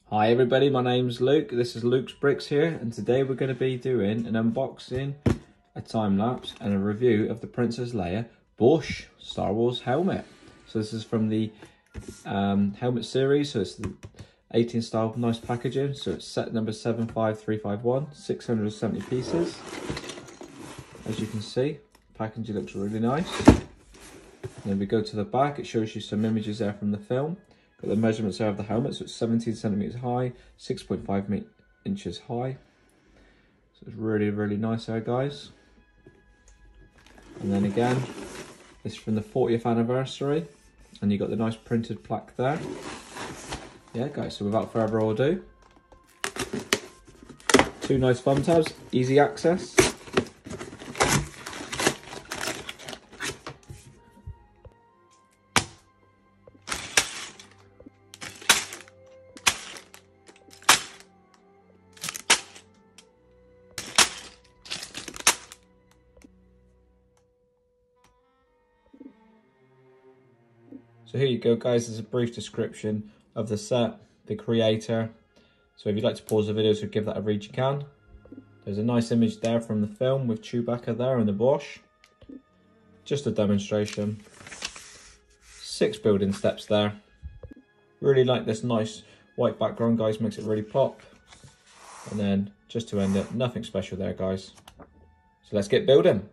Hi everybody, my name's Luke. This is Luke's Bricks here, and today we're going to be doing an unboxing, a time lapse, and a review of the Princess Leia BOUSHH Star Wars helmet. So this is from the helmet series. So it's the 18 style, nice packaging. So it's set number 75351, 670 pieces. As you can see, packaging looks really nice. And then we go to the back. It shows you some images there from the film. Got the measurements there of the helmet, so it's 17 centimeters high, 6.5 inches high. So it's really, really nice there, guys. And then again, this is from the 40th anniversary, and you got the nice printed plaque there. Yeah, guys, so without further ado, two nice thumb tabs, easy access. So here you go, guys. There's a brief description of the set, the creator. So if you'd like to pause the video to give that a read, you can. There's a nice image there from the film with Chewbacca there and the BOUSHH. Just a demonstration. 6 building steps there. Really like this nice white background, guys. Makes it really pop. And then just to end it, nothing special there, guys. So let's get building.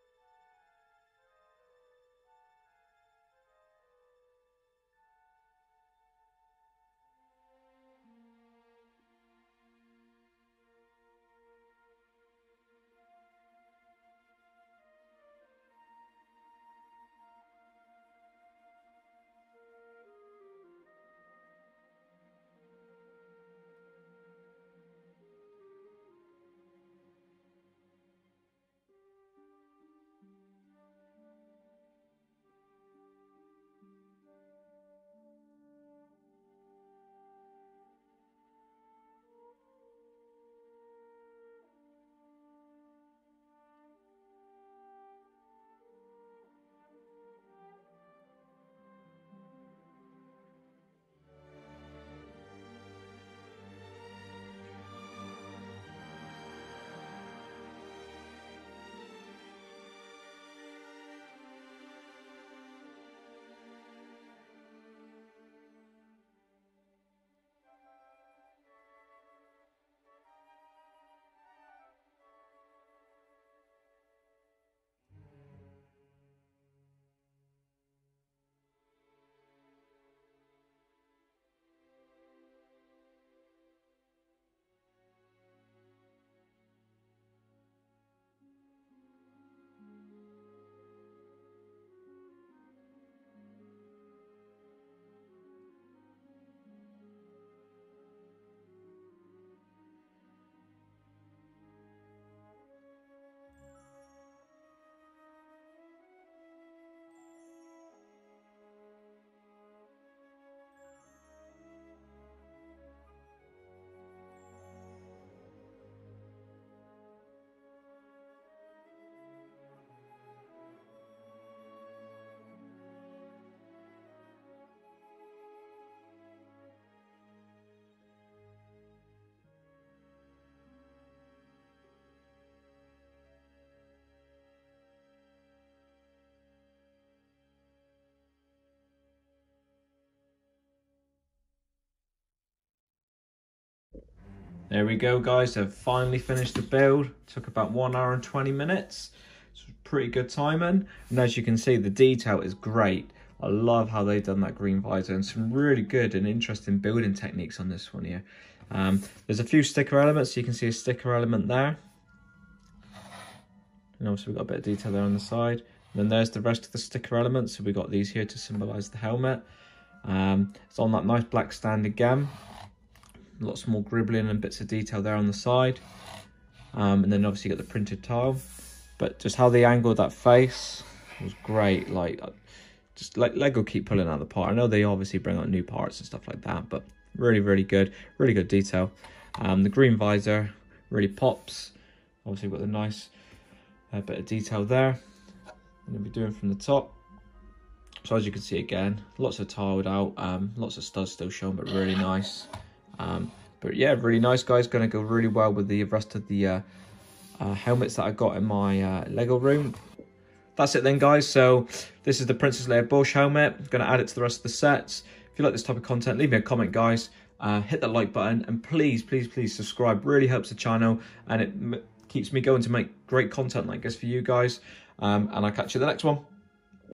There we go, guys. I've finally finished the build. Took about 1 hour and 20 minutes. It's pretty good timing. And as you can see, the detail is great. I love how they've done that green visor and some really good and interesting building techniques on this one here. There's a few sticker elements. So you can see a sticker element there. And also we've got a bit of detail there on the side. And then there's the rest of the sticker elements. So we've got these here to symbolize the helmet. It's on that nice black stand again. Lots more gribbling and bits of detail there on the side. And then obviously you got the printed tile. But just how they angled that face was great. Like, just like Lego keep pulling out the part. I know they obviously bring out new parts and stuff like that, but really, really good detail. The green visor really pops. Obviously we've got the nice bit of detail there. And then we're doing from the top. So as you can see again, lots of tiled out, lots of studs still shown, but really nice. But yeah, really nice, guys. Going to go really well with the rest of the helmets that I got in my Lego room. That's it then, guys. So this is the Princess Leia BOUSHH helmet. I'm going to add it to the rest of the sets. If you like this type of content, leave me a comment, guys. Hit that like button, and please, please, please subscribe. Really helps the channel, and it keeps me going to make great content like this for you guys. And I'll catch you in the next one.